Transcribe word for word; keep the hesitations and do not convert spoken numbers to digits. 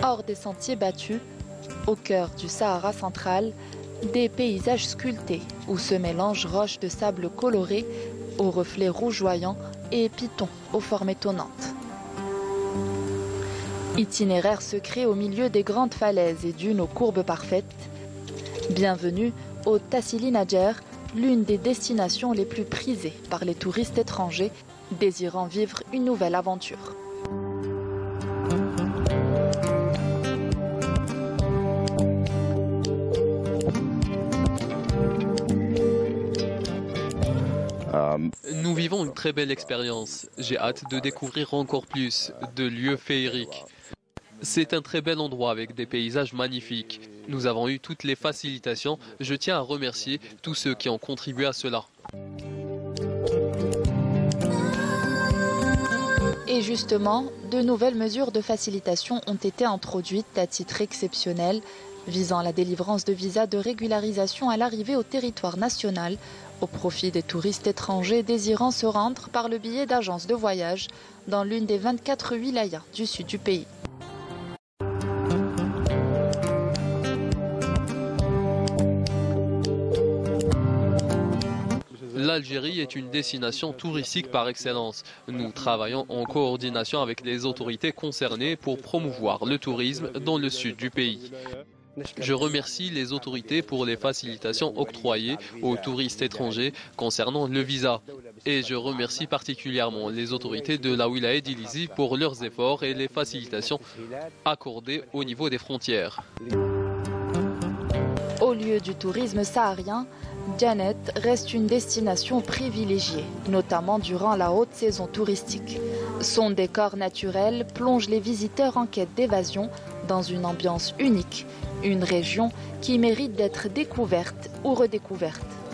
hors des sentiers battus, au cœur du Sahara central, des paysages sculptés où se mélangent roches de sable colorées aux reflets rougeoyants et pitons aux formes étonnantes. Itinéraire secret au milieu des grandes falaises et dunes aux courbes parfaites. Bienvenue au Tassili Nadjer, l'une des destinations les plus prisées par les touristes étrangers désirant vivre une nouvelle aventure. Nous vivons une très belle expérience. J'ai hâte de découvrir encore plus de lieux féeriques. C'est un très bel endroit avec des paysages magnifiques. Nous avons eu toutes les facilitations. Je tiens à remercier tous ceux qui ont contribué à cela. Et justement, de nouvelles mesures de facilitation ont été introduites à titre exceptionnel, visant la délivrance de visas de régularisation à l'arrivée au territoire national, au profit des touristes étrangers désirant se rendre par le biais d'agences de voyage dans l'une des vingt-quatre wilayas du sud du pays. L'Algérie est une destination touristique par excellence. Nous travaillons en coordination avec les autorités concernées pour promouvoir le tourisme dans le sud du pays. Je remercie les autorités pour les facilitations octroyées aux touristes étrangers concernant le visa. Et je remercie particulièrement les autorités de la wilaya d'Ilizi pour leurs efforts et les facilitations accordées au niveau des frontières. Au lieu du tourisme saharien, Djanet reste une destination privilégiée, notamment durant la haute saison touristique. Son décor naturel plonge les visiteurs en quête d'évasion dans une ambiance unique, une région qui mérite d'être découverte ou redécouverte.